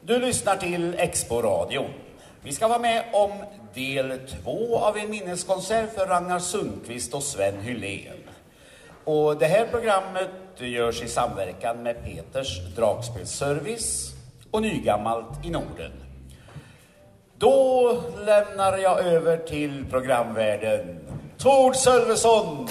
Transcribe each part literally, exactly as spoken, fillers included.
Du lyssnar till Expo Radio. Vi ska vara med om del två av en minneskonsert för Ragnar Sundqvist och Sven Hylén. Och det här programmet görs i samverkan med Peters dragspelsservice och Nygammalt i Norden. Då lämnar jag över till programvärden Tord Sölvesson.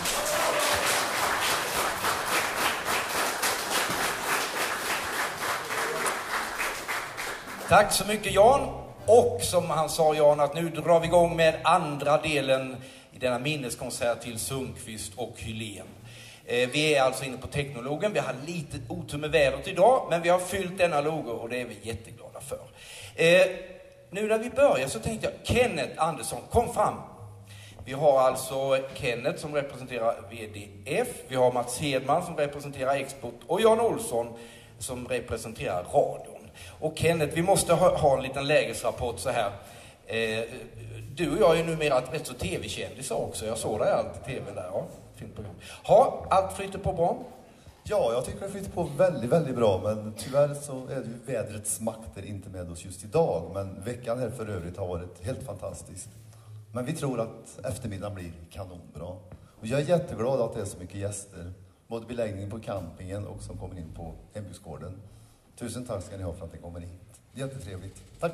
Tack så mycket Jan. Och som han sa Jan, att nu drar vi igång med andra delen i denna minneskonsert till Sundqvist och Hylén. Eh, vi är alltså inne på Teknologen. Vi har lite otur med vädret idag, men vi har fyllt denna logo och det är vi jätteglada för. Eh, nu när vi börjar så tänkte jag, Kenneth Andersson, kom fram. Vi har alltså Kenneth som representerar V D F. Vi har Mats Hedman som representerar Export och Jan Olsson som representerar radion. Och Kenneth, vi måste ha, ha en liten lägesrapport så här. Eh, du och jag är numera ett rätt så tv-kändis också. Jag såg dig alltid i tv där. Ja, fint program. Ha, allt flyter på bra? Ja, jag tycker det flyter på väldigt, väldigt bra. Men tyvärr så är det ju vädrets makter inte med oss just idag. Men veckan här för övrigt har varit helt fantastisk. Men vi tror att eftermiddagen blir kanonbra. Och jag är jätteglad att det är så mycket gäster. Både beläggningen på campingen och som kommer in på hembygdsgården. Tusen tack ska ni ha för att ni kommer hit. Jättetrevligt. Tack!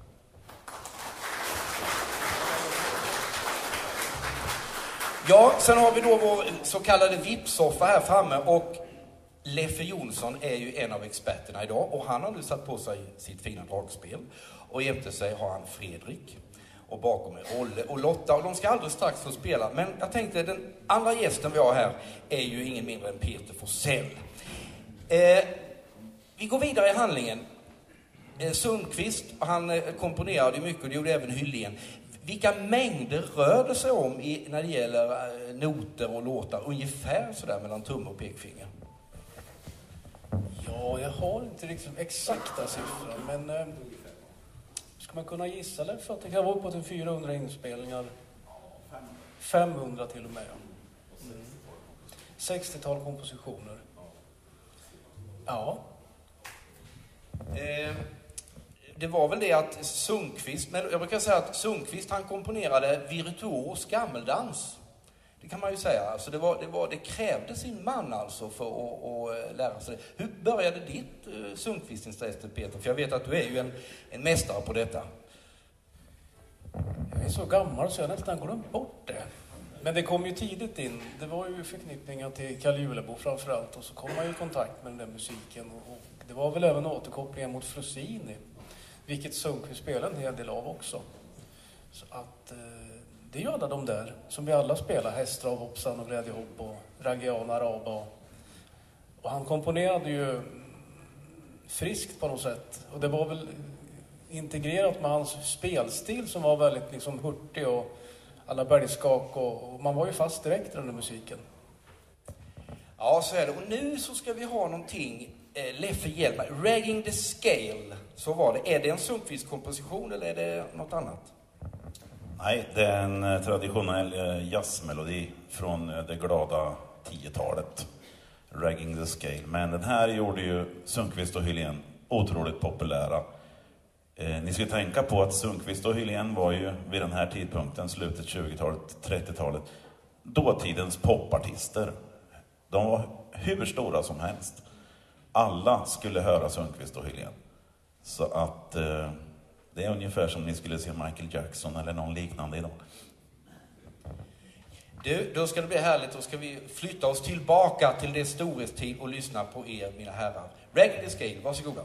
Ja, sen har vi då vår så kallade V I P-soffa här framme. Och Leffe Jonsson är ju en av experterna idag. Och han har nu satt på sig sitt fina dragspel. Och jämte sig har han Fredrik. Och bakom är Olle och Lotta. Och de ska alldeles strax få spela. Men jag tänkte, den andra gästen vi har här är ju ingen mindre än Peter Forsell. Eh... Vi går vidare i handlingen. Eh, Sundqvist, han eh, komponerade mycket och det gjorde även Hylén. Vilka mängder rör det sig om i, när det gäller eh, noter och låtar? Ungefär sådär mellan tumme och pekfinger. Ja, jag har inte riktigt exakta siffror. Men eh, ska man kunna gissa det? För att det kan vara uppåt en fyrahundra inspelningar. femhundra till och med. Mm. sextiotal kompositioner. Ja. Eh, det var väl det att Sundqvist, men jag brukar säga att Sundqvist han komponerade virtuos gammeldans. Det kan man ju säga. Alltså det, var, det, var, det krävde sin man alltså för att, att lära sig det. Hur började ditt uh, Sundqvist-intresse, Peter? För jag vet att du är ju en, en mästare på detta. Jag är så gammal så jag nästan glömt bort det. Men det kom ju tidigt in. Det var ju förknippningar till Karl Julebo framförallt. Och så kom man ju i kontakt med den där musiken. Och det var väl även återkopplingen mot Frosini. Vilket Sundqvist spelade en hel del av också. Så att eh, det är ju alla de där som vi alla spelar. Hästrav, Hoppsan och Glädjehopp och Ragian Araba. Och han komponerade ju friskt på något sätt. Och det var väl integrerat med hans spelstil som var väldigt liksom hurtig och alla bergskak och, och man var ju fast direkt i den där musiken. Ja, så är det. Och nu så ska vi ha någonting, eh, Leffe hjälp mig. Ragging the Scale, så var det. Är det en Sundqvist-komposition eller är det något annat? Nej, det är en eh, traditionell eh, jazzmelodi från eh, det glada tiotalet. Ragging the Scale. Men den här gjorde ju Sundqvist och Hylén otroligt populära. Eh, ni ska tänka på att Sundqvist och Hylén var ju vid den här tidpunkten, slutet tjugotalet, trettiotalet, dåtidens popartister. De var hur stora som helst. Alla skulle höra Sundqvist och Hylén. Så att eh, det är ungefär som ni skulle se Michael Jackson eller någon liknande idag. Du, då ska det bli härligt. Då ska vi flytta oss tillbaka till det storhetstid och lyssna på er, mina herrar. Ragging the Scale, varsågoda.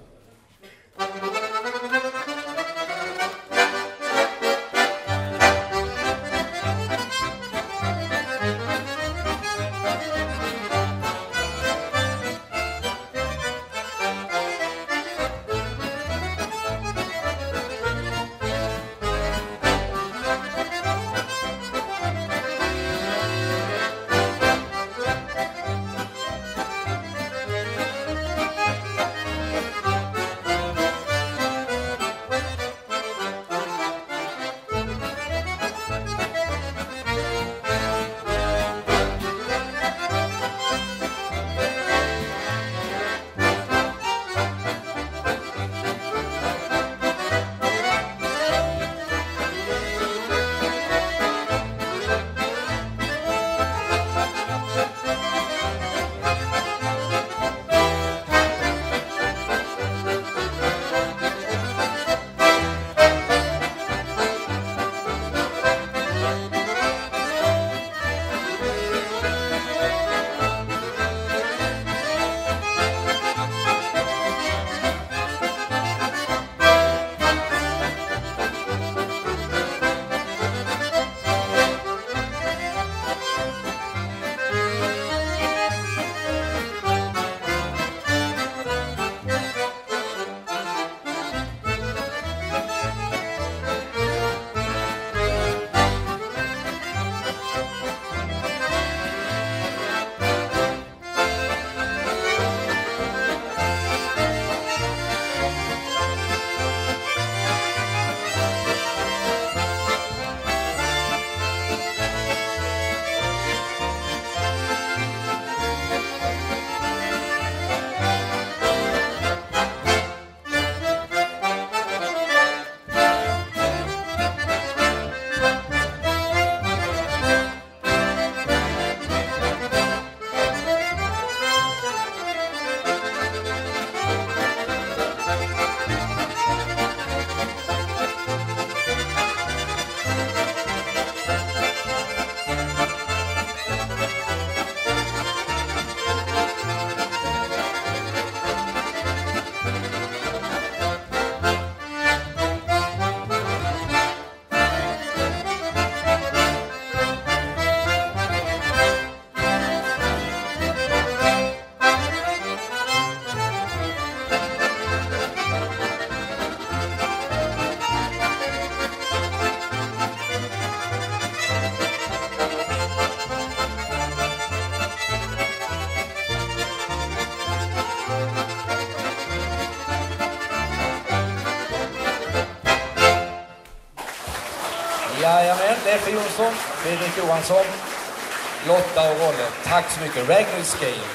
Jajamän, Leffe Jonsson, Fredrik Johansson, Lotta och Rolle. Tack så mycket. Ragnar Scale.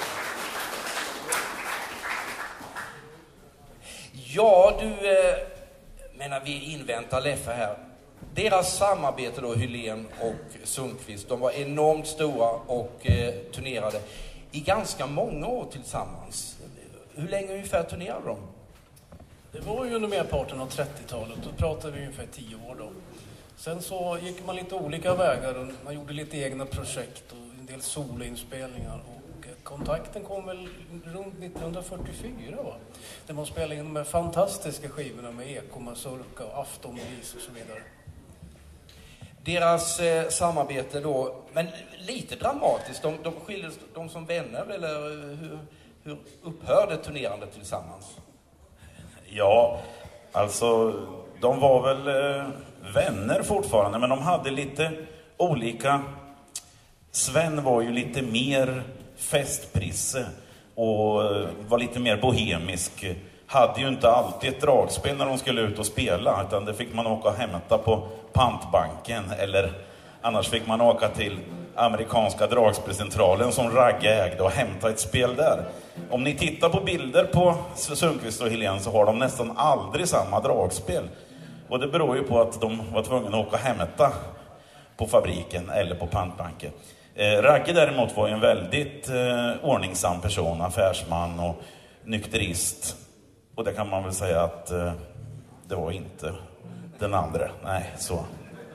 Ja, du eh, menar vi inväntar Leffe här. Deras samarbete då, Hylén och Sundqvist, de var enormt stora och eh, turnerade i ganska många år tillsammans. Hur länge ungefär turnerade de? Det var ju under merparten av trettiotalet, då pratade vi ungefär tio år då. Sen så gick man lite olika vägar och man gjorde lite egna projekt och en del soloinspelningar. Och kontakten kom väl runt nittonhundrafyrtiofyra, va? Där man spelade in de här fantastiska skivorna med Eko, Mazurka och Aftonbris och så vidare. Deras eh, samarbete då, men lite dramatiskt, de, de skildes de som vänner, eller hur, hur upphörde turnerande tillsammans? Ja, alltså de var väl eh, vänner fortfarande, men de hade lite olika. Sven var ju lite mer festprisse och eh, var lite mer bohemisk. Hade ju inte alltid ett dragspel när de skulle ut och spela, utan det fick man åka och hämta på pantbanken, eller annars fick man åka till amerikanska dragspelcentralen som Ragge ägde och hämta ett spel där. Om ni tittar på bilder på Sundqvist och Hylén så har de nästan aldrig samma dragspel. Och det beror ju på att de var tvungna att åka och hämta på fabriken eller på pantbanken. Eh, Ragge däremot var ju en väldigt eh, ordningsam person, affärsman och nykterist. Och det kan man väl säga att eh, det var inte den andra. Nej, så.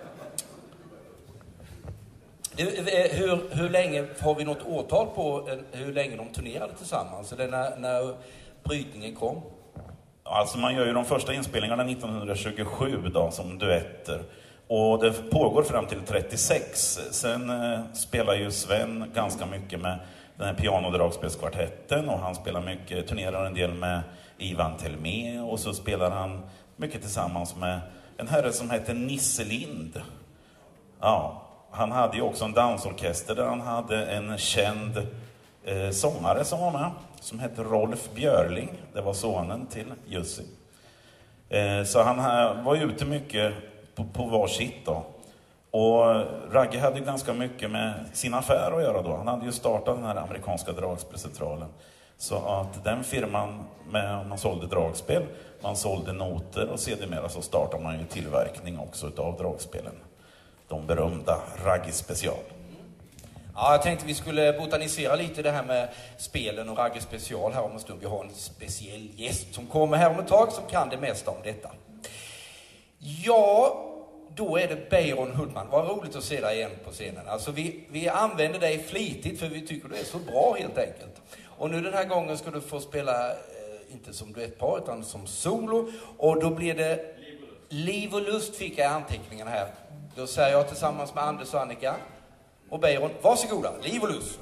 Hur, hur länge har vi något årtal på hur länge de turnerade tillsammans? Eller när, när brytningen kom? Alltså man gör ju de första inspelningarna nittonhundratjugosju då, som duetter. Och det pågår fram till trettiosex. Sen eh, spelar ju Sven ganska mycket med den här pianodragspelskvartetten. Och han spelar mycket, turnerar en del med Ivan Telmé. Och så spelar han mycket tillsammans med en herre som heter Nisse Lind. Ja, han hade ju också en dansorkester där han hade en känd eh, sångare som var med. Som hette Rolf Björling. Det var sonen till Jussi. Eh, så han här var ute mycket på, på var sitt då. Och Ragge hade ju ganska mycket med sin affär att göra då. Han hade ju startat den här amerikanska dragspelcentralen. Så att den firman, med, man sålde dragspel, man sålde noter och sedermera så startade man ju tillverkning också utav dragspelen. De berömda Ragge Special. Ja, jag tänkte vi skulle botanisera lite det här med spelen och Ragge Special här om en stund. Vi har en speciell gäst som kommer här om ett tag som kan det mesta om detta. Ja, då är det Beiron Hultman. Vad roligt att se dig igen på scenen. Alltså vi, vi använder dig flitigt för vi tycker du är så bra helt enkelt. Och nu den här gången ska du få spela, eh, inte som duettpar utan som solo. Och då blir det Liv och lust fick jag i anteckningarna här. Då säger jag tillsammans med Anders och Annika och Beiron, varsågoda, Liv och lust.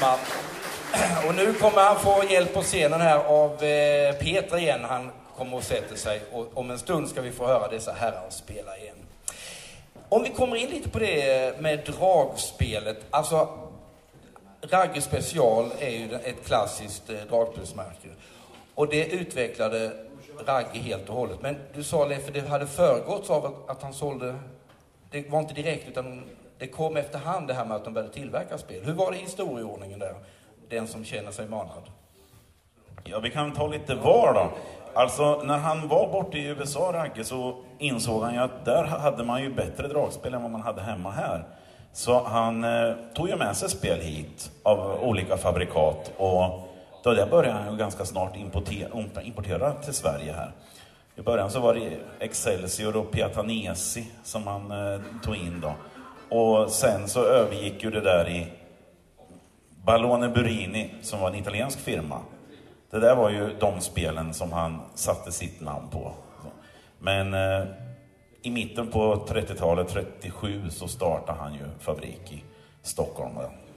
Björkman. Och nu kommer han få hjälp på scenen här av eh, Peter igen. Han kommer och sätter sig. Och om en stund ska vi få höra dessa herrar spela igen. Om vi kommer in lite på det med dragspelet. Alltså, Ragge Special är ju ett klassiskt eh, dragspelsmärke. Och det utvecklade Ragge helt och hållet. Men du sa, Leif, det hade föregåtts av att, att han sålde... Det var inte direkt, utan det kom efterhand det här med att de började tillverka spel. Hur var det i historieordningen där? Den som känner sig manad. Ja, vi kan ta lite var då. Alltså, när han var borta i U S A, Ragge, så insåg han ju att där hade man ju bättre dragspel än vad man hade hemma här. Så han eh, tog ju med sig spel hit av olika fabrikat. Och då där började han ju ganska snart importera, importera till Sverige här. I början så var det Excelsior och Piatanesi som han eh, tog in då. Och sen så övergick ju det där i Ballone Burini, som var en italiensk firma. Det där var ju de spelen som han satte sitt namn på. Men eh, i mitten på trettiotalet, trettiosju, så startade han ju fabrik i Stockholm.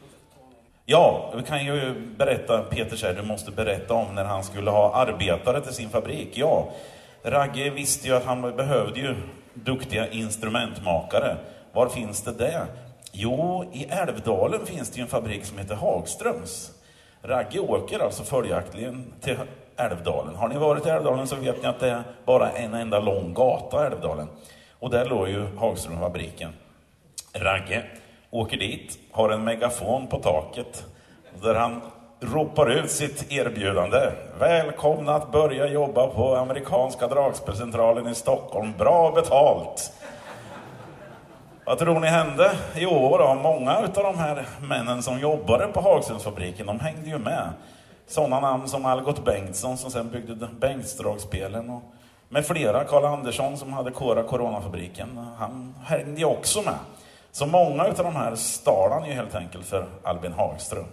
Ja, vi kan ju berätta, Peter säger, du måste berätta om när han skulle ha arbetare till sin fabrik. Ja, Ragge visste ju att han behövde ju duktiga instrumentmakare. Var finns det där? Jo, i Älvdalen finns det ju en fabrik som heter Hagströms. Ragge åker alltså följaktligen till Älvdalen. Har ni varit i Älvdalen så vet ni att det är bara en enda lång gata i Älvdalen. Och där låg ju Hagströmfabriken. Ragge åker dit, har en megafon på taket där han ropar ut sitt erbjudande. Välkomna att börja jobba på amerikanska dragspelcentralen i Stockholm. Bra betalt! Vad tror ni hände? Jo då, många av de här männen som jobbade på Hagströmsfabriken, de hängde ju med. Sådana namn som Algot Bengtsson som sen byggde Bengtsdragspelen, och med flera, Carl Andersson som hade Kora Coronafabriken, han hängde ju också med. Så många av de här stal ju helt enkelt för Albin Hagström.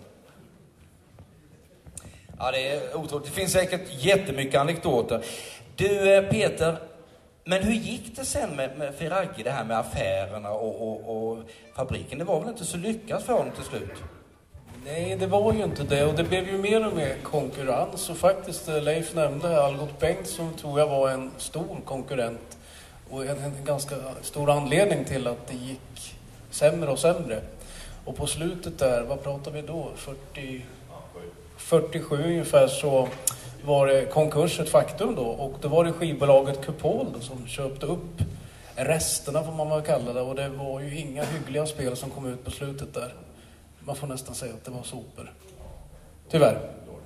Ja, det är otroligt. Det finns säkert jättemycket anekdoter. Du, Peter, men hur gick det sen med, med för Ragge, det här med affärerna och, och, och fabriken? Det var väl inte så lyckat för honom till slut? Nej, det var ju inte det. Och det blev ju mer och mer konkurrens. Och faktiskt, Leif nämnde Algot Bengtsson, tror jag var en stor konkurrent. Och en, en ganska stor anledning till att det gick sämre och sämre. Och på slutet där, vad pratar vi då? fyrtio, fyrtiosju ungefär, så var det konkurs ett faktum då. Och det var det skivbolaget Kupol då, som köpte upp resterna, får man väl kalla det. Och det var ju inga hyggliga spel som kom ut på slutet där. Man får nästan säga att det var sopor. Tyvärr.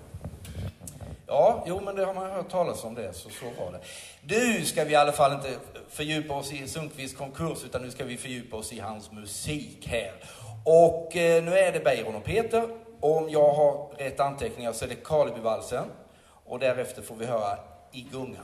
Ja, jo, men det har man hört talas om det, så så var det. Nu ska vi i alla fall inte fördjupa oss i Sundqvists konkurs, utan nu ska vi fördjupa oss i hans musik här. Och eh, nu är det Beiron och Peter. Om jag har rätt anteckningar så är det Karlebyvalsen. Och därefter får vi höra I gungan.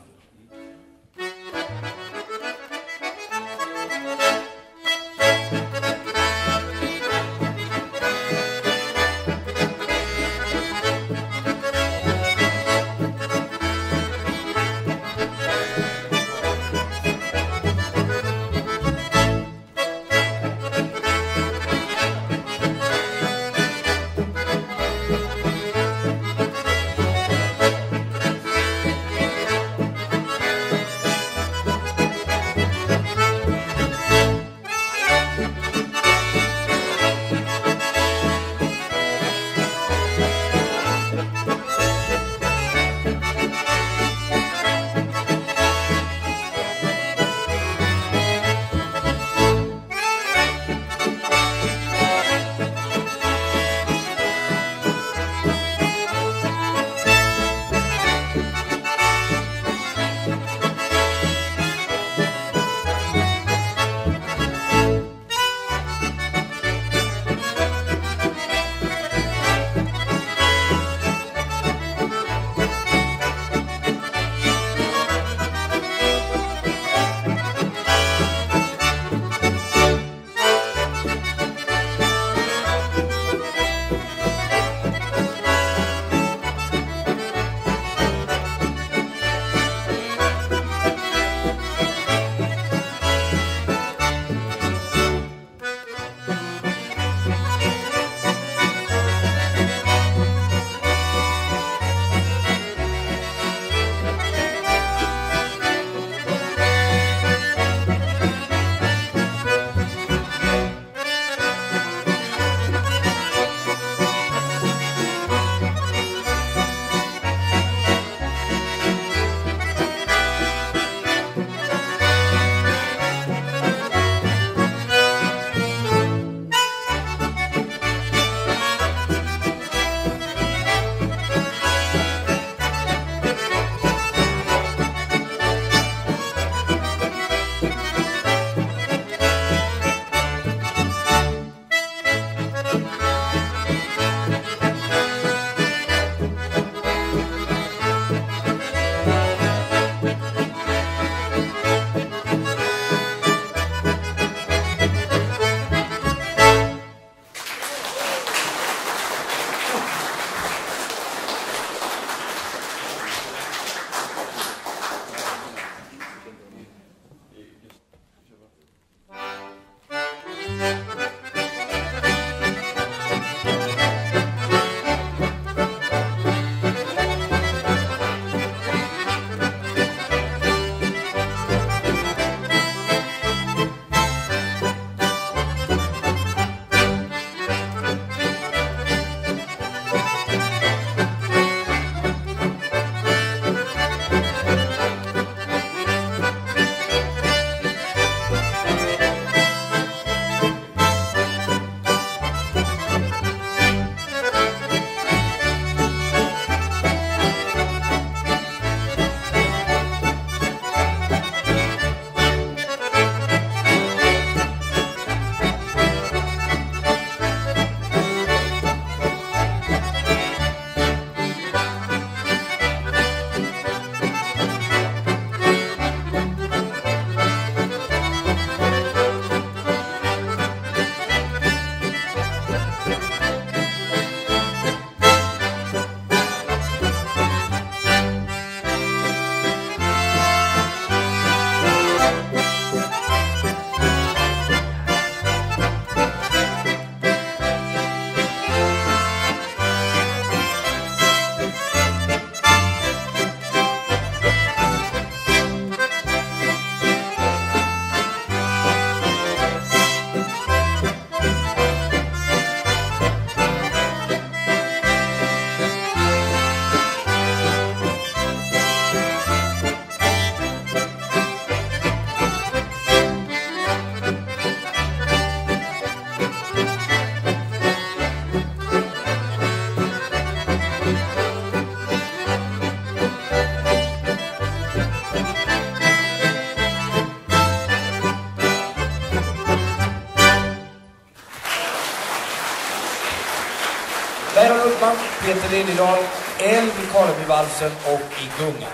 Peter Liljedahl, Älv i Karlebyvalsen och i Gunga.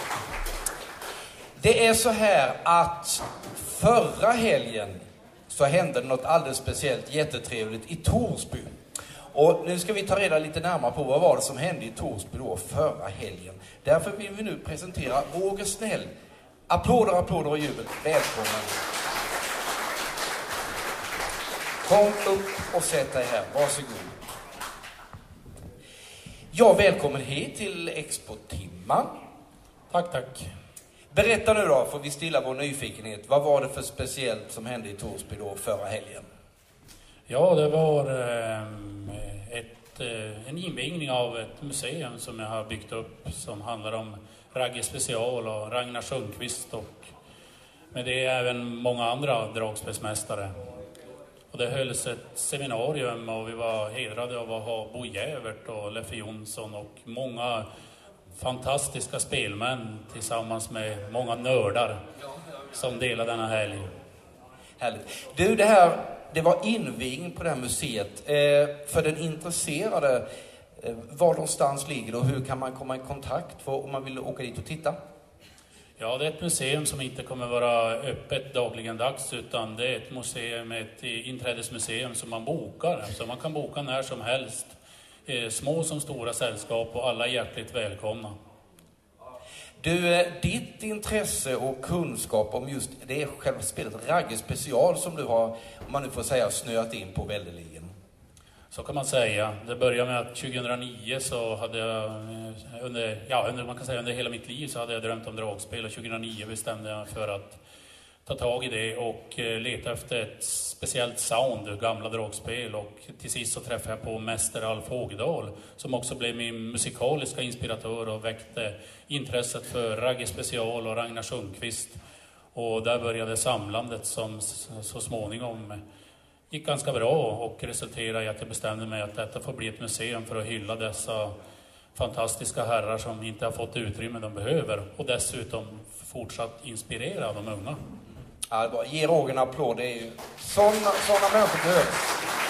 Det är så här att förra helgen så hände något alldeles speciellt jättetrevligt i Torsby. Och nu ska vi ta reda lite närmare på vad var det som hände i Torsby då förra helgen. Därför vill vi nu presentera Roger Snäll. Applåder, applåder och jubel. Välkommen. Kom upp och sätt dig här. Varsågod. Ja, välkommen hit till Expo-timman. Tack, tack. Berätta nu då, får vi stilla vår nyfikenhet. Vad var det för speciellt som hände i Torsby då förra helgen? Ja, det var eh, ett, eh, en invigning av ett museum som jag har byggt upp som handlar om Ragge Special och Ragnar Sundqvist och med det även många andra dragspelsmästare. Och det hölls ett seminarium och vi var hedrade av att ha Bo Jävert och Leffe Jonsson och många fantastiska spelmän tillsammans med många nördar som delade denna helg. Härligt. Du, det här, det var invigning på det här museet. Eh, för den intresserade, eh, var någonstans ligger det och hur kan man komma i kontakt för, om man vill åka dit och titta? Ja, det är ett museum som inte kommer vara öppet dagligen dags utan det är ett museum, ett inträdesmuseum som man bokar. Så man kan boka när som helst. Eh, små som stora sällskap och alla är hjärtligt välkomna. Du, ditt intresse och kunskap om just det är själva spelet Ragge Special som du har, om man nu får säga, snöat in på väldeligen. Så kan man säga. Det började med att tjugohundranio så hade jag, under, ja, under, man kan säga under hela mitt liv så hade jag drömt om dragspel och tjugohundranio bestämde jag för att ta tag i det och leta efter ett speciellt sound, gamla dragspel och till sist så träffade jag på mäster Alf Hågedal som också blev min musikaliska inspiratör och väckte intresset för Ragge Special och Ragnar Sundqvist och där började samlandet som så småningom gick ganska bra och resulterade i att jag bestämde mig att detta får bli ett museum för att hylla dessa fantastiska herrar som inte har fått utrymme de behöver och dessutom fortsatt inspirera de unga. Ja, det var, ge Roger en applåd, det är ju sådana, sådana människor behövs.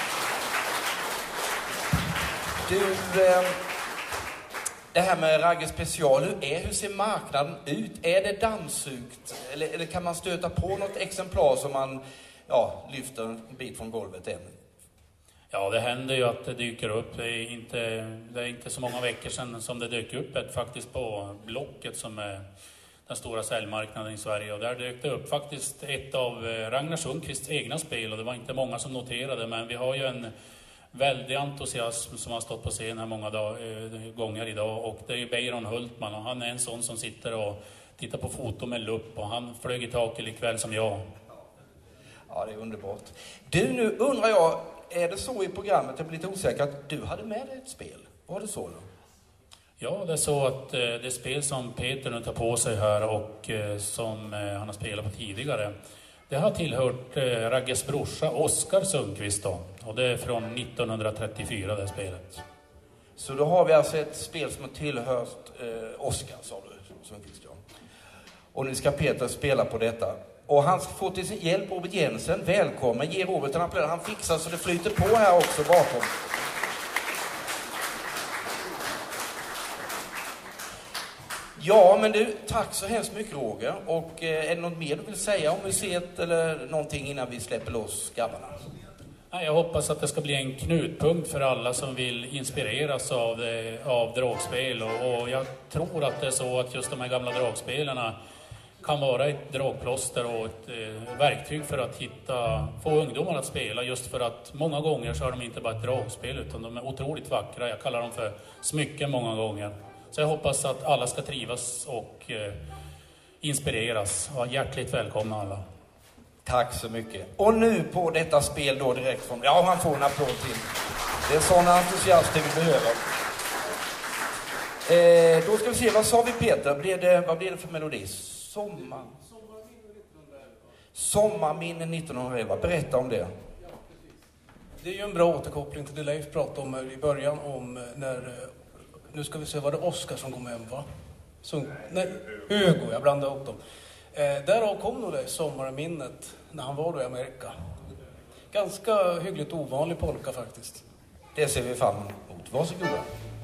Du, eh, det här med Ragge Special, hur, är, hur ser marknaden ut? Är det dammsugt? Eller, eller kan man stöta på något exemplar som man ja, lyfter en bit från golvet än? Ja, det händer ju att det dyker upp. Det är inte, det är inte så många veckor sedan som det dök upp ett faktiskt på Blocket som är den stora säljmarknaden i Sverige. Och där dök det upp faktiskt ett av Ragnar Sundqvists egna spel och det var inte många som noterade men vi har ju en väldig entusiasm som har stått på scen här många dag, äh, gånger idag och det är ju Beiron Hultman och han är en sån som sitter och tittar på foto med lupp och han flög i taket likväl som jag. Ja, det är underbart. Du, nu undrar jag, är det så i programmet, jag blir lite osäker, att du hade med dig ett spel? Var det så då? Ja, det är så att eh, det spel som Peter nu tar på sig här och eh, som eh, han har spelat på tidigare, det har tillhört eh, Ragges brorsa Oskar Sundqvist då. Och det är från nittonhundratrettiofyra det spelet. Så då har vi alltså ett spel som har tillhört eh, Oskar, sa du, Sundqvist, ja. Och nu ska Peter spela på detta. Och han ska få till sin hjälp Robert Jensen. Välkommen, ge Robert en applåd. Han fixar så det flyter på här också bakom. Ja, men du, tack så hemskt mycket Roger. Och eh, är det något mer du vill säga om museet eller någonting innan vi släpper loss grabbarna? Jag hoppas att det ska bli en knutpunkt för alla som vill inspireras av, det, av dragspel. Och, och jag tror att det är så att just de här gamla dragspelarna kan vara ett dragplåster och ett eh, verktyg för att hitta, få ungdomar att spela. Just för att många gånger så är de inte bara ett dragspel utan de är otroligt vackra. Jag kallar dem för smycken många gånger. Så jag hoppas att alla ska trivas och eh, inspireras. Och hjärtligt välkomna alla. Tack så mycket. Och nu på detta spel då direkt från... Ja, han får en applåd till. Det är sådana entusiaster vi behöver. Eh, då ska vi se, vad sa vi Peter? Blev det, vad blev det för melodi? Sommar... Sommarminne nittonhundraelva. Berätta om det. Det är ju en bra återkoppling till det Leif pratade om här i början om när... Nu ska vi se, var det Oskar som kom hem va? Som, nej, Hugo, jag blandade upp dem. Eh, därav kom nog det sommarminnet när han var då i Amerika. Ganska hyggligt ovanlig polka faktiskt. Det ser vi fram emot. Varsågoda.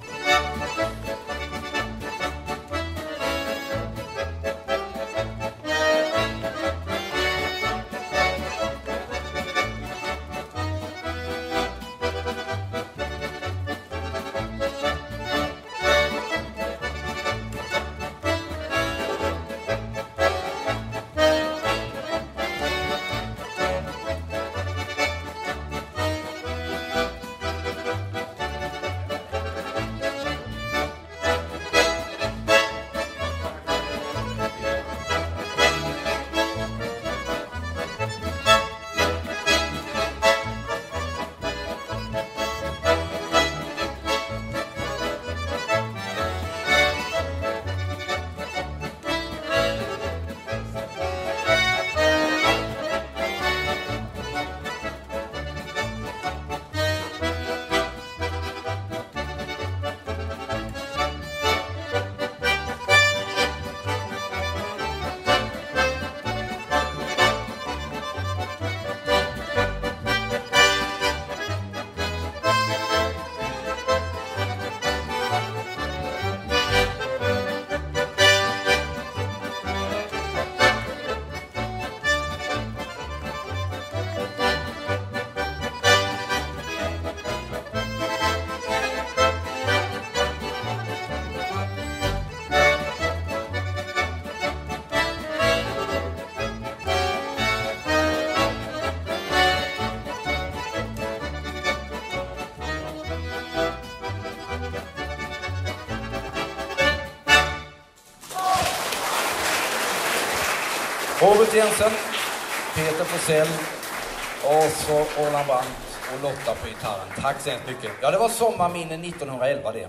Robert Jensen, Peter Forsell och så Roland Brandt och Lotta på gitarren. Tack så hemskt mycket. Ja, det var sommarminnen nittonhundraelva det.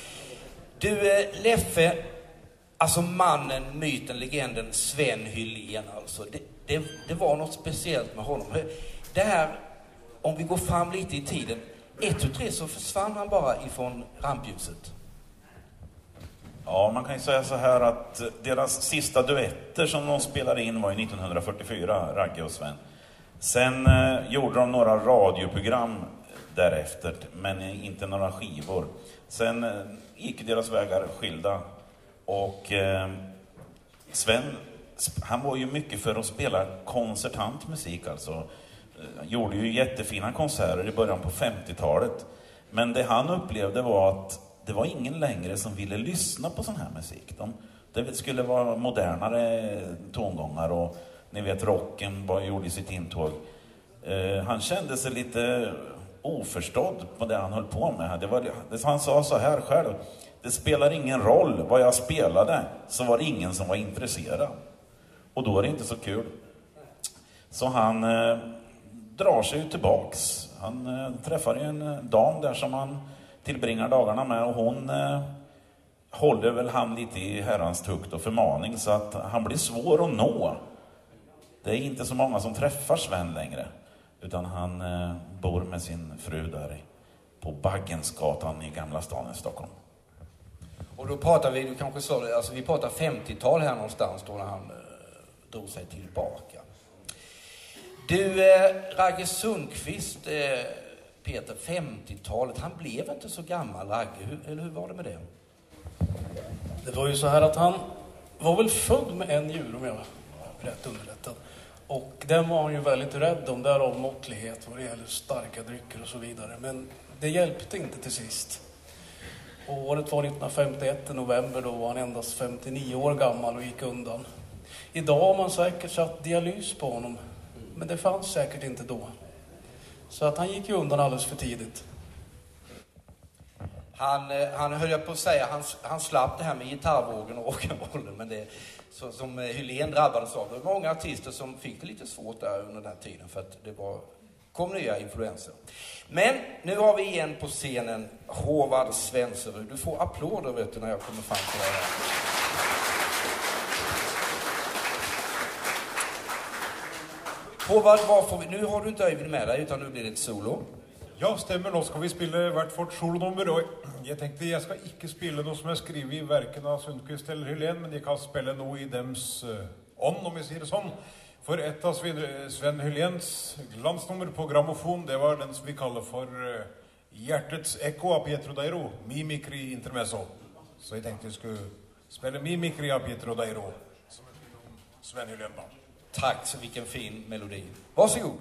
Du, Leffe, alltså mannen, myten, legenden Sven Hylén alltså. Det, det, det var något speciellt med honom. Det här, om vi går fram lite i tiden, ett och tre så försvann han bara ifrån rampljuset. Ja, man kan ju säga så här att deras sista duetter som de spelade in var ju nittonhundrafyrtiofyra, Ragge och Sven. Sen eh, gjorde de några radioprogram därefter, men inte några skivor. Sen eh, gick deras vägar skilda. Och eh, Sven, han var ju mycket för att spela konsertant musik alltså. Han gjorde ju jättefina konserter i början på femtiotalet. Men det han upplevde var att det var ingen längre som ville lyssna på sån här musik. De, det skulle vara modernare tongångar och ni vet rocken bara gjorde sitt intåg. Eh, han kände sig lite oförstådd på det han höll på med. Det var, det, han sa så här själv: det spelar ingen roll vad jag spelade, så var det ingen som var intresserad. Och då är det inte så kul. Så han eh, drar sig tillbaks. Han eh, träffar en dam där som han tillbringar dagarna med, och hon eh, håller väl han lite i herrans tukt och förmaning, så att han blir svår att nå. Det är inte så många som träffar Sven längre, utan han eh, bor med sin fru där på Baggensgatan i Gamla stan i Stockholm. Och då pratar vi, du kanske sa det, alltså vi pratar femtiotal här någonstans då när han eh, drog sig tillbaka. Du, eh, Ragge Sundqvist, eh, Peter, femtiotalet, han blev inte så gammal, Ragge. Hur, eller hur var det med det? Det var ju så här att han var väl född med en djur, om jag var rätt underrättad. Och den var han ju väldigt rädd om, därav måttlighet vad det gäller starka drycker och så vidare. Men det hjälpte inte till sist. Och året var nittonhundrafemtioett i november, då var han endast femtionio år gammal och gick undan. Idag har man säkert satt dialys på honom, men det fanns säkert inte då. Så att han gick ju undan alldeles för tidigt. Han, han höll jag på att säga, han, han slapp det här med gitarrvågen och rock'n'rollen, men det så, som Hylén drabbades av. Det var många artister som fick det lite svårt där under den här tiden, för att det var, kom nya influenser. Men nu har vi igen på scenen Håvard Svenserud. Du får applåder, vet du, när jag kommer fram till det här. Håvard, varför, nu har du inte Øyvind med dig, utan nu blir det ett solo. Ja, stemmer. Nå skal vi spille hvert vårt solonummer, og jeg tenkte jeg skal ikke spille noe som er skrevet i verken av Sundqvist eller Hylén, men jeg kan spille noe i dems uh, ånd, om vi sier det sånn. For et av Sven, Sven Hyléns glansnummer på grammofon, det var den som vi kaller for uh, Hjärtets Echo av Pietro Dairo, Mimikry Intermezzo. Så jag tänkte jag skulle spela Mimikry av Pietro Dairo. Sven Hylén band. Tack, så vilken fin melodi. Varsågod.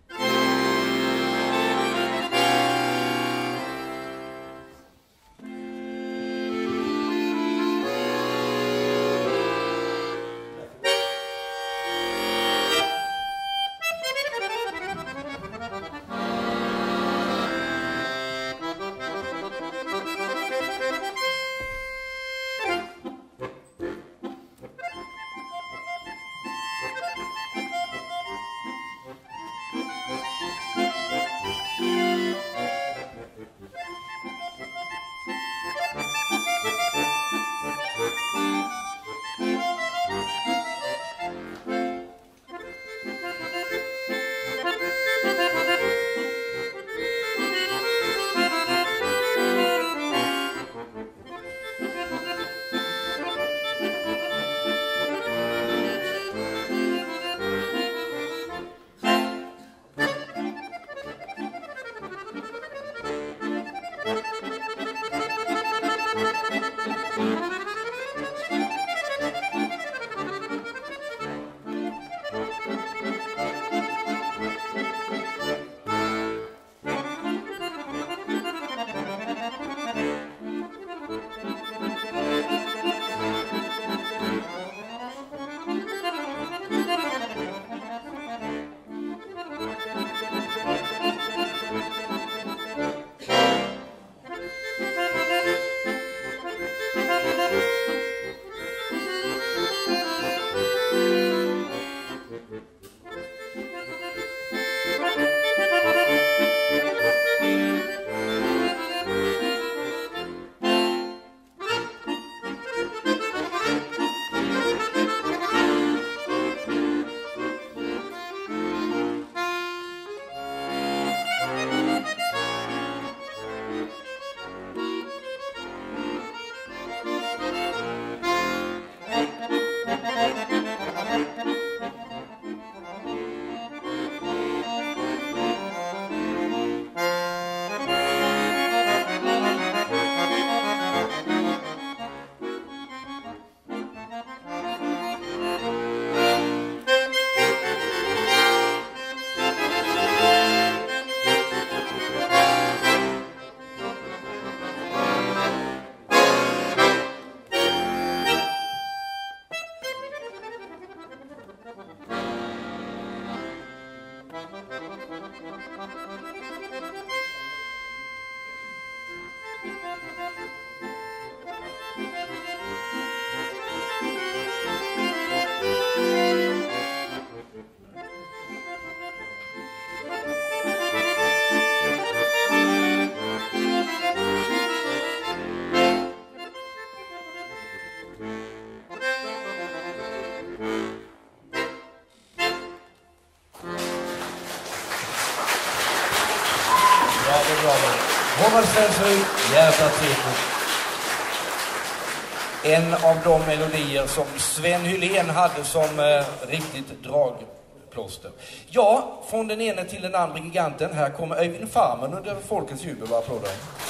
En av de melodier som Sven Hylén hade som eh, riktigt dragplåster. Ja, från den ene till den andra giganten. Här kommer Öyvind Farmen under folkets jubel. Bara applåder.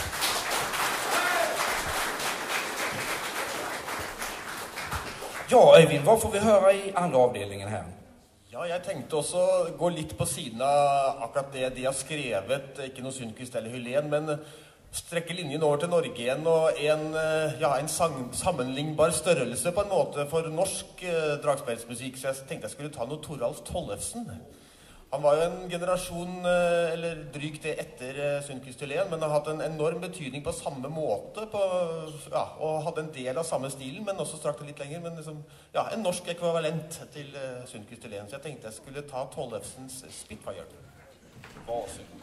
Ja, Öyvind, vad får vi höra i andra avdelningen här? Ja, jeg tenkte også gå litt på siden av akkurat det de har skrevet, ikke noe Sundqvist eller Hylén, men strekke linjen over til Norge igjen, og en, ja, en sang, sammenlignbar størrelse på en måte for norsk eh, dragspelsmusikk, så jeg tenkte jeg skulle ta noe Toralf Tollefsen. Han var jo en generasjon, eh, eller drygt det etter eh, Sundqvist Hylén, men har hatt en enorm betydning på samme måte, på, ja, og hadde en del av samme stilen, men også strakt det litt lenger, men liksom, ja, en norsk ekvivalent til eh, Sundqvist Hylén, så jeg tenkte jeg skulle ta Tollefsens Spitfire. Varsågod.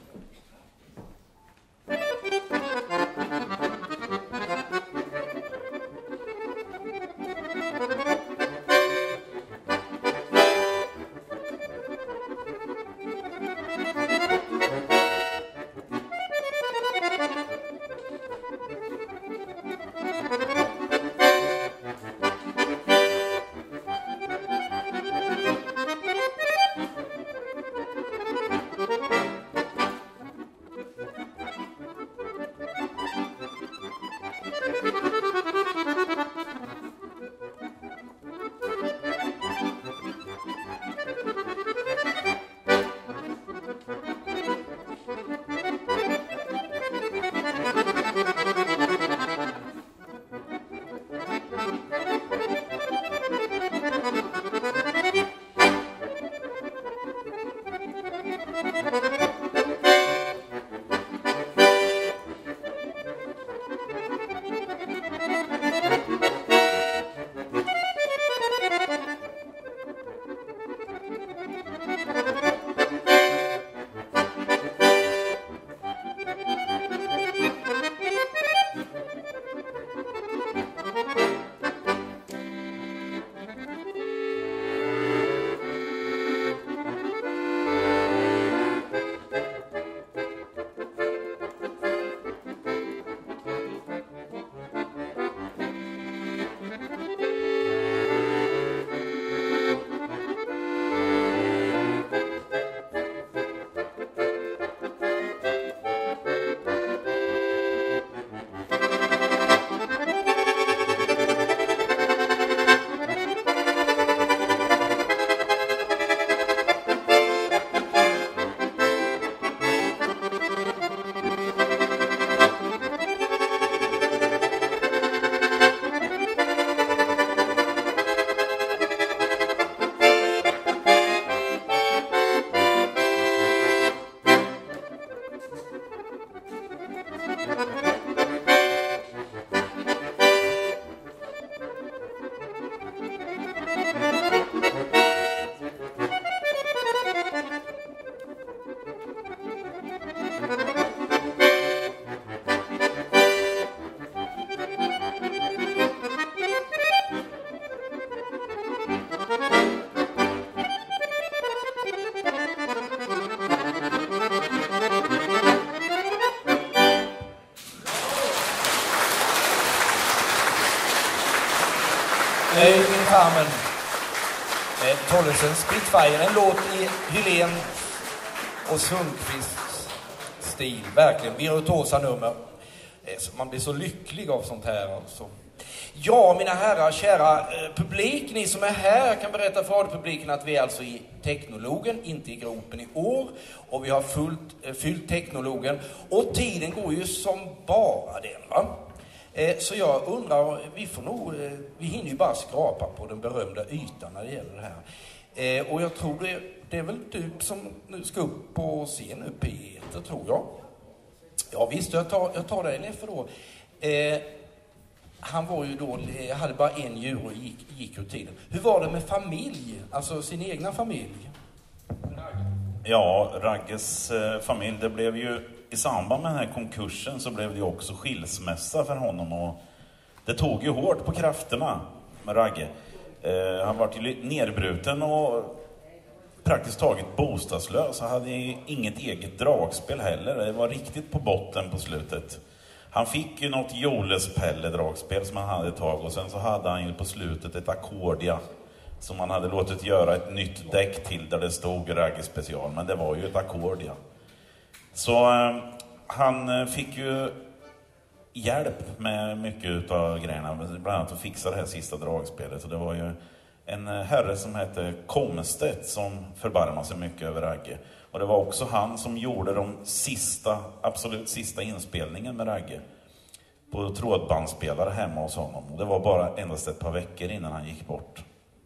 Ej min Carmen. Med Tollesens Spitfire, en låt i Hylén och Sundqvists stil. Verkligen virtuosa nummer. Man blir så lycklig av sånt här alltså. Ja, mina herrar, kära eh, publik, ni som är här, jag kan berätta för publiken att vi är alltså i Teknologen, inte i gropen i år. Och vi har fullt, eh, fyllt Teknologen. Och tiden går ju som bara den, va? Eh, så jag undrar, vi får nog, eh, vi hinner ju bara skrapa på den berömda ytan när det gäller det här. Eh, och jag tror det, det är väl du som nu ska upp på scen nu, Peter, tror jag. Ja visst, jag tar, jag tar dig Leffe då. Eh, han var ju då, hade bara en djur och gick, gick ur tiden. Hur var det med familj? Alltså sin egna familj? Ja, Ragges eh, familj, det blev ju i samband med den här konkursen så blev det ju också skilsmässa för honom. Och det tog ju hårt på krafterna med Ragge. Eh, han var ju nerbruten och praktiskt taget bostadslös. Han hade inget eget dragspel heller. Det var riktigt på botten på slutet. Han fick ju något Joles Pelle-dragspel som han hade ett tag. Och sen så hade han ju på slutet ett Accordia som han hade låtit göra ett nytt däck till där det stod Ragge special. Men det var ju ett Accordia. Så eh, han fick ju hjälp med mycket av grejerna. Bland annat att fixa det här sista dragspelet. Och det var ju en herre som hette Komstedt som förbarmade sig mycket över Ragge. Och det var också han som gjorde de sista, absolut sista inspelningen med Ragge på trådbandspelare hemma hos honom. Och det var bara endast ett par veckor innan han gick bort.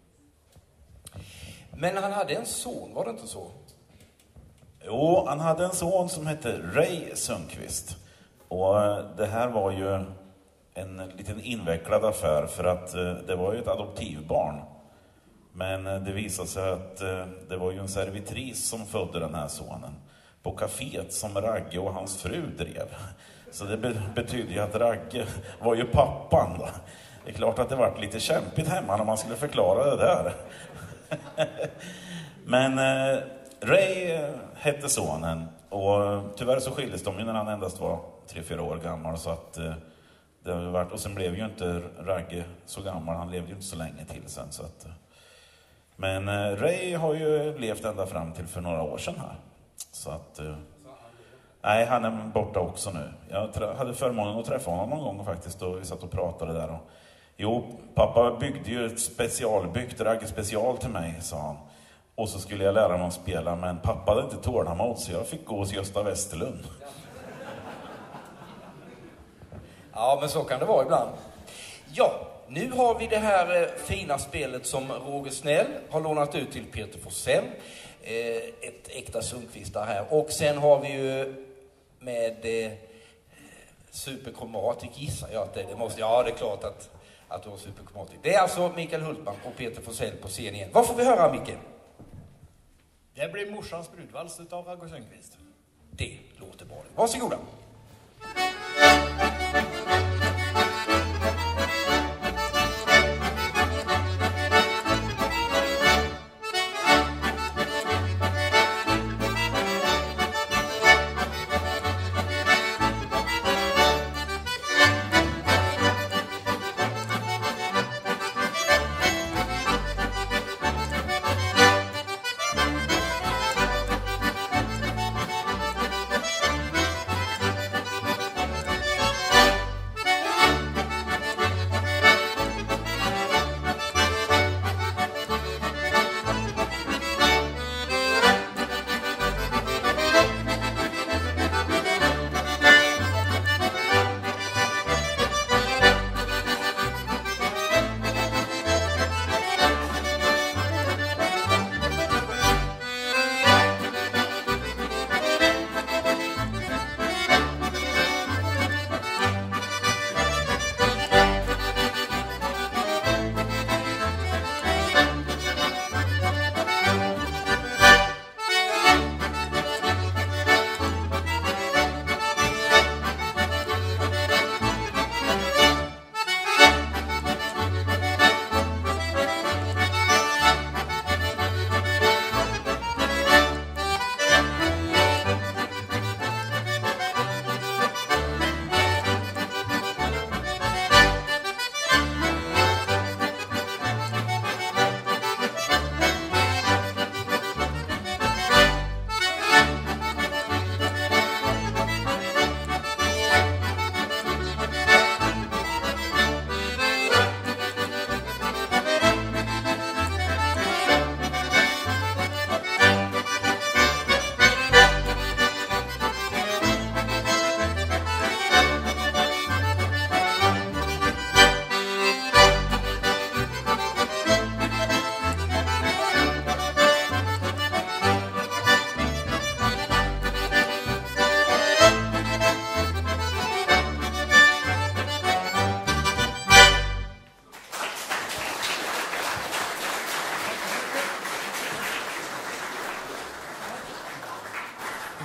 Men han hade en son, var det inte så? Jo, han hade en son som hette Ray Sundqvist. Och det här var ju en liten invecklad affär för att det var ju ett adoptivbarn. Men det visade sig att det var ju en servitris som födde den här sonen på kaféet som Ragge och hans fru drev. Så det betyder ju att Ragge var ju pappan då. Det är klart att det var lite kämpigt hemma när man skulle förklara det där. Men eh, Ray hette sonen och tyvärr så skildes de ju när han endast var tre fyra år gammal så att eh, det har varit, och sen blev ju inte Ragge så gammal, han levde ju inte så länge till sen så att, men eh, Ray har ju levt ända fram till för några år sedan här så att eh, nej, han är borta också nu. Jag tra- hade förmånen att träffa honom någon gång faktiskt och vi satt och pratade där och jo, pappa byggde ju ett specialbyggt Ragge special till mig, sa han. Och så skulle jag lära mig att spela, men pappa hade inte tålamod så jag fick gå hos Gösta Westerlund. Ja, men så kan det vara ibland. Ja, nu har vi det här eh, fina spelet som Roger Snäll har lånat ut till Peter Forsell. Eh, ett äkta Sundqvistar här. Och sen har vi ju med eh, Superchromatic, gissar jag att det, det måste. Ja, det är klart att, att det var Superchromatic. Det är alltså Mikael Hultman och Peter Forsell på scen igen. Vad får vi höra, Micke? Det blir Morsans brudvals utav Ragge Sundqvist. Det låter bra. Varsågoda.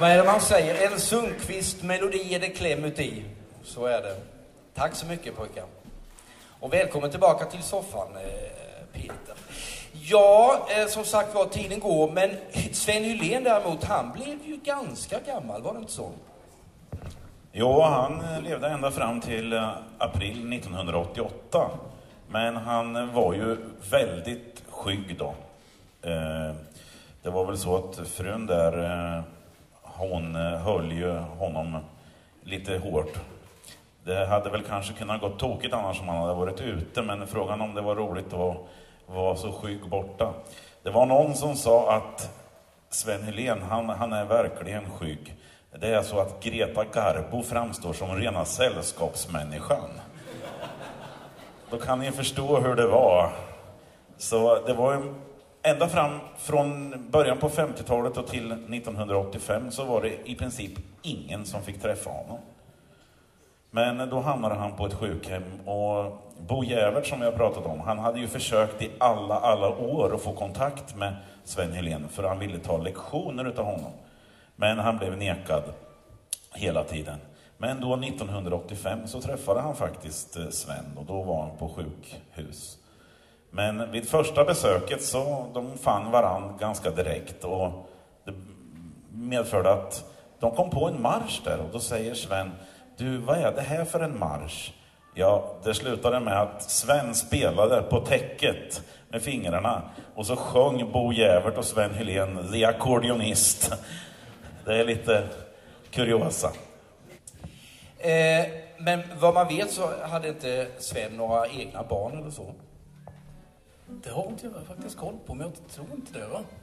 Vad är det man säger? En Sundqvist-melodi är det kläm uti. Så är det. Tack så mycket pojkar. Och välkommen tillbaka till soffan, Peter. Ja, som sagt var, tiden går. Men Sven Hylén däremot, han blev ju ganska gammal, var det inte så? Jo, han levde ända fram till april nittonhundraåttioåtta. Men han var ju väldigt skygg då. Det var väl så att frun där, hon höll ju honom lite hårt. Det hade väl kanske kunnat gå tokigt annars om han hade varit ute, men frågan om det var roligt att vara så skygg borta. Det var någon som sa att Sven Hylén, han, han är verkligen skygg. Det är så att Greta Garbo framstår som rena sällskapsmänniskan. Då kan ni förstå hur det var. Så det var ju ända fram från början på femtiotalet och till nittonhundraåttiofem så var det i princip ingen som fick träffa honom. Men då hamnade han på ett sjukhem och Bo Jävert som jag pratat om, han hade ju försökt i alla, alla år att få kontakt med Sven Hylén för han ville ta lektioner utav honom. Men han blev nekad hela tiden. Men då nittonhundraåttiofem så träffade han faktiskt Sven och då var han på sjukhus. Men vid första besöket så de fann varann ganska direkt och det medförde att de kom på en marsch där och då säger Sven: du, vad är det här för en marsch? Ja, det slutade med att Sven spelade på täcket med fingrarna och så sjöng Bo Jävert och Sven Hylén The Accordionist. Det är lite kuriosa. Eh, men vad man vet så hade inte Sven några egna barn eller så. Det har inte jag faktiskt koll på, men jag tror inte det, va?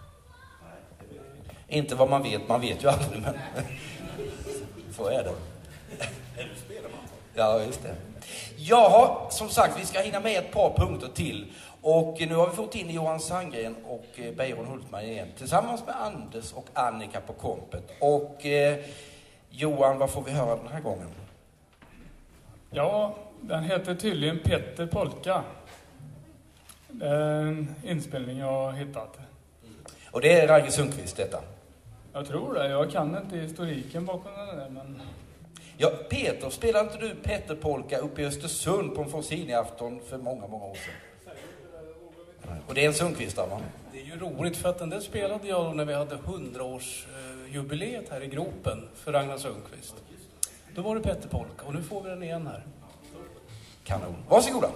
Inte vad man vet, man vet ju aldrig, men så är det. Ja, just det. Ja, som sagt, vi ska hinna med ett par punkter till. Och nu har vi fått in Johan Sandgren och Beiron Hultman igen. Tillsammans med Anders och Annika på kompet. Och eh, Johan, vad får vi höra den här gången? Ja, den heter tydligen Peter Polka. Det är en inspelning jag har hittat. Och det är Ragge Sundqvist detta? Jag tror det. Jag kan inte historiken bakom den där, men... Ja, Peter, spelar inte du Peter Polka uppe i Östersund på en Forsini-afton för många, många år sedan? Och det är en Sundqvist, va? Det är ju roligt för att den där spelade jag när vi hade hundraårsjubileet här i gropen för Ragnar Sundqvist. Då var det Peter Polka och nu får vi den igen här. Kanon. Varsågoda.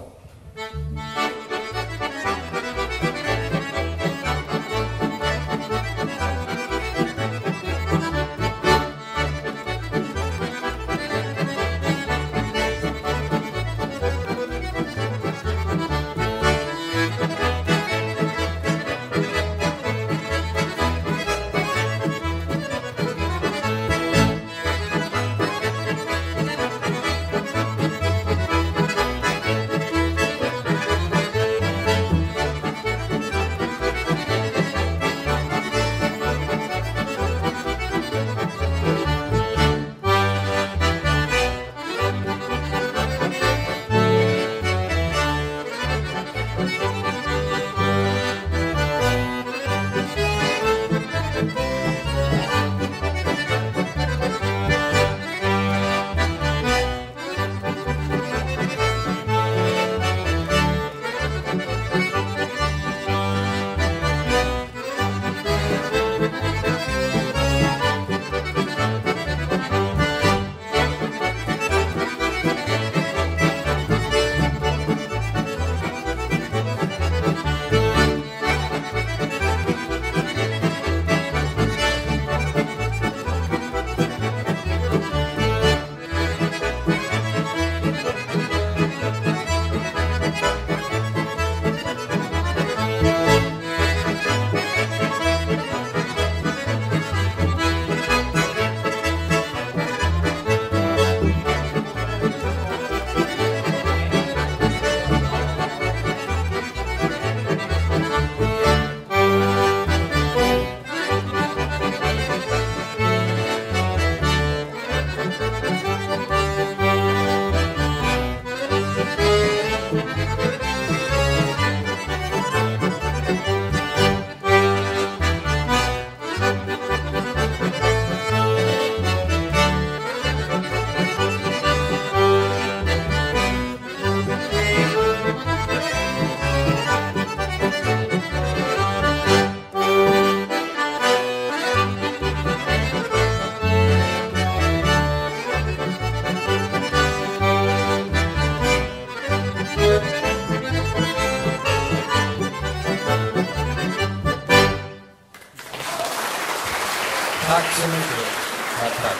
Tack så mycket. Tack, tack.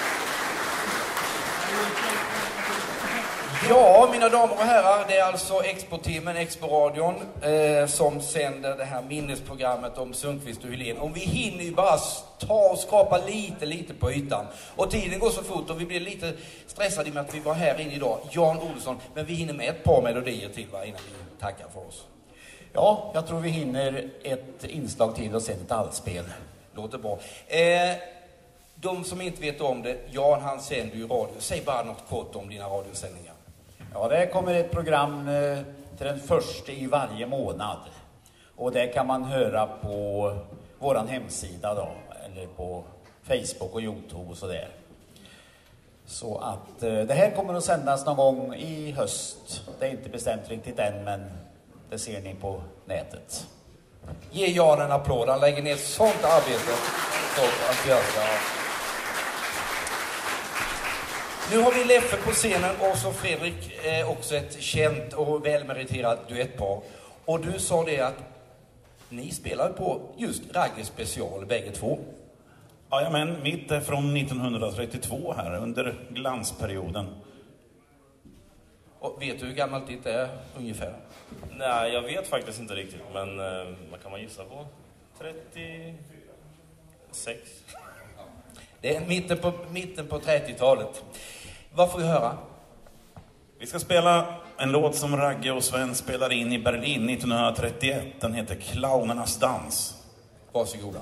Ja, mina damer och herrar, det är alltså Expo-timmen, Expo-radion eh, som sänder det här minnesprogrammet om Sundqvist och Hylén. Om vi hinner ju bara ta och skapa lite, lite på ytan. Och tiden går så fort och vi blir lite stressade med att vi var här inne idag. Jan Olsson, men vi hinner med ett par melodier till, va, innan vi tackar för oss. Ja, jag tror vi hinner ett inslag till och sen ett allspel. Låter bra. Eh, de som inte vet om det, Jan han sänder ju radio. Säg bara något kort om dina radiosändningar. Ja, det kommer ett program eh, till den första i varje månad. Och det kan man höra på våran hemsida då, eller på Facebook och YouTube och sådär. Så att eh, det här kommer att sändas någon gång i höst. Det är inte bestämt riktigt än, men det ser ni på nätet. Ge Jan en applåd, han lägger ner ett sånt arbete. Så att jag ska... Nu har vi Leffe på scenen och så Fredrik, eh, också ett känt och välmeriterat duettpar. Och du sa det att ni spelar på just Ragges special, bägge två. Ja, men mitt är från nittonhundratrettiotvå här, under glansperioden. Och vet du hur gammalt ditt är ungefär? Nej, jag vet faktiskt inte riktigt, men eh, vad kan man gissa på? trettiosex. Det är mitten på, mitten på trettiotalet. Vad får vi höra? Vi ska spela en låt som Ragge och Sven spelade in i Berlin nittonhundratrettioett. Den heter Clownernas dans. Varsågoda.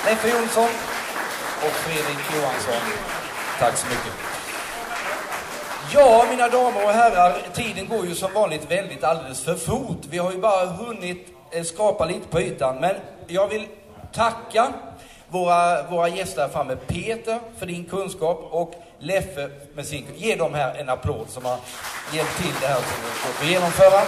Leffe Jonsson och Fredrik Johansson. Tack så mycket. Ja, mina damer och herrar, tiden går ju som vanligt väldigt alldeles för fort. Vi har ju bara hunnit skapa lite på ytan, men jag vill tacka våra, våra gäster här framme. Peter för din kunskap och Leffe med sin kunskap. Ge dem här en applåd som har hjälpt till det här som vi får genomföra.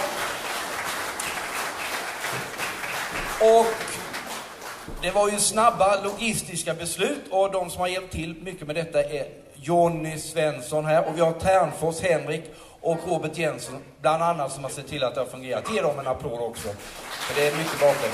Och det var ju snabba logistiska beslut och de som har hjälpt till mycket med detta är Jonny Svensson här och vi har Tärnfors Henrik och Robert Jensen bland annat som har sett till att det har fungerat. Ge dem en applåd också, för det är mycket bakom.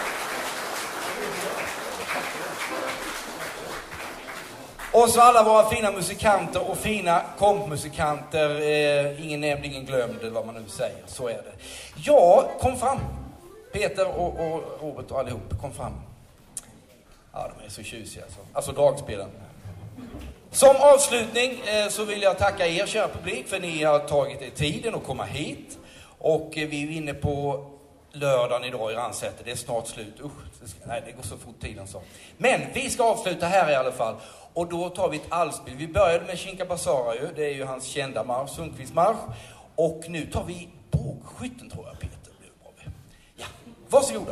Och så alla våra fina musikanter och fina kompmusikanter, eh, ingen nämnd, ingen glömd, eller vad man nu säger, så är det. Ja, kom fram. Peter och, och Robert och allihop, kom fram. Ja, de är så tjusiga alltså. Alltså dragspelen. Som avslutning eh, så vill jag tacka er, kära publik, för ni har tagit er tiden att komma hit. Och eh, vi är inne på lördagen idag i Ransäter. Det är snart slut. Usch, det ska, nej, det går så fort tiden så. Men vi ska avsluta här i alla fall. Och då tar vi ett allspel. Vi började med Shinka Basara ju. Det är ju hans kända marsch, Sundqvist marsch. Och nu tar vi bågskytten, tror jag, Peter. Ja, varsågoda.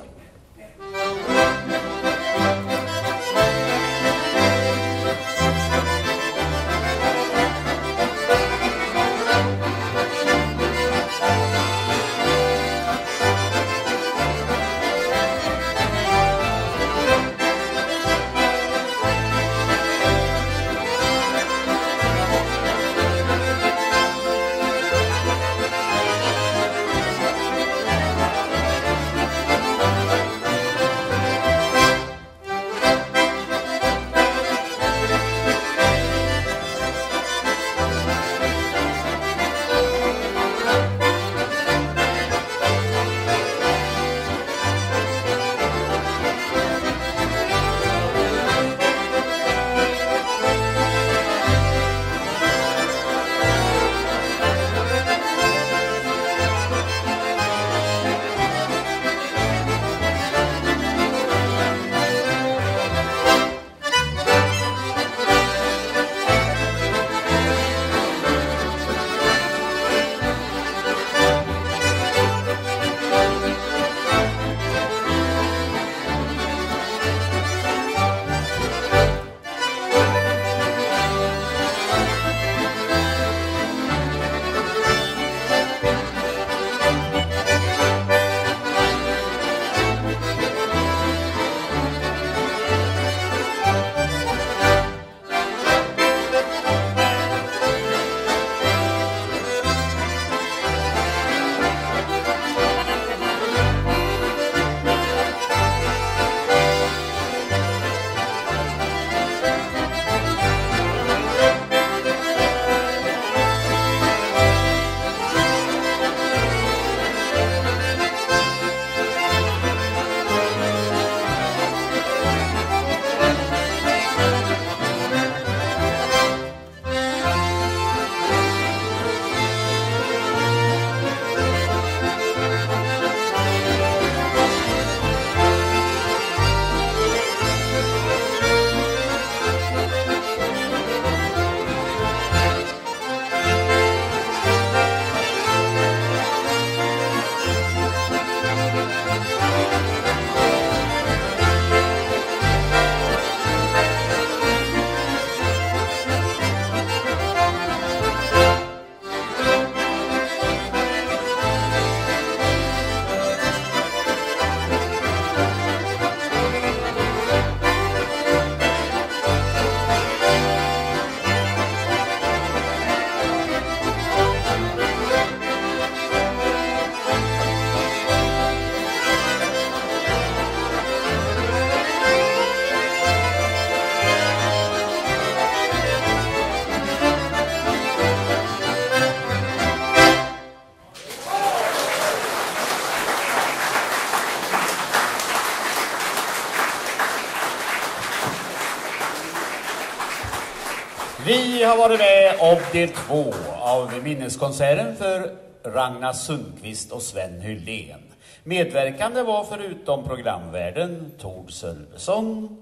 Vi har varit med om del två av minneskonserten för Ragnar Sundqvist och Sven Hylén. Medverkande var förutom programvärden Tord Sölvesson,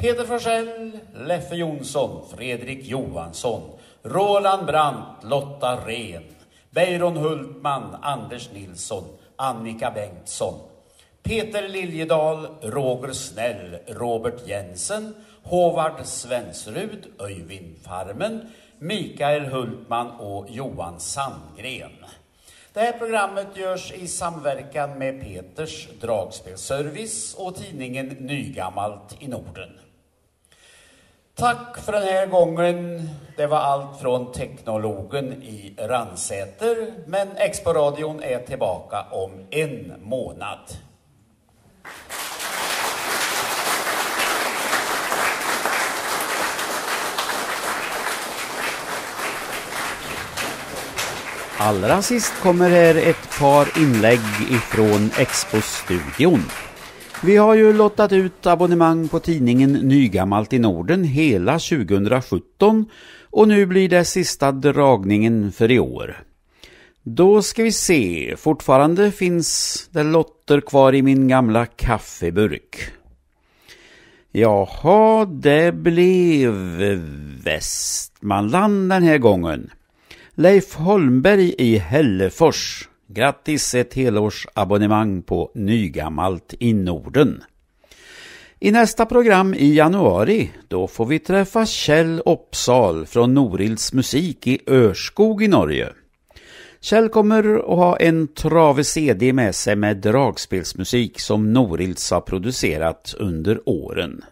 Peter Forsell, Leffe Jonsson, Fredrik Johansson, Roland Brandt, Lotta Ren, Beiron Hultman, Anders Nilsson, Annika Bengtsson, Peter Liljedal, Roger Snäll, Robert Jensen, Håvard Svensrud, Öyvind Farmen, Mikael Hultman och Johan Sandgren. Det här programmet görs i samverkan med Peters dragspelservice och tidningen Nygammalt i Norden. Tack för den här gången. Det var allt från Teknologen i Ransäter, men Expo-radion är tillbaka om en månad. Allra sist kommer här ett par inlägg ifrån Expo-studion. Vi har ju lottat ut abonnemang på tidningen Nygammalt i Norden hela tjugohundrasjutton och nu blir det sista dragningen för i år. Då ska vi se, fortfarande finns det lotter kvar i min gamla kaffeburk. Jaha, det blev Västmanland den här gången. Leif Holmberg i Hällefors. Grattis, ett helårsabonnemang på Nygammalt i Norden. I nästa program i januari, då får vi träffa Kjell Uppsal från Norilds musik i Örskog i Norge. Kjell kommer att ha en trave C D med sig med dragspelsmusik som Norilds har producerat under åren.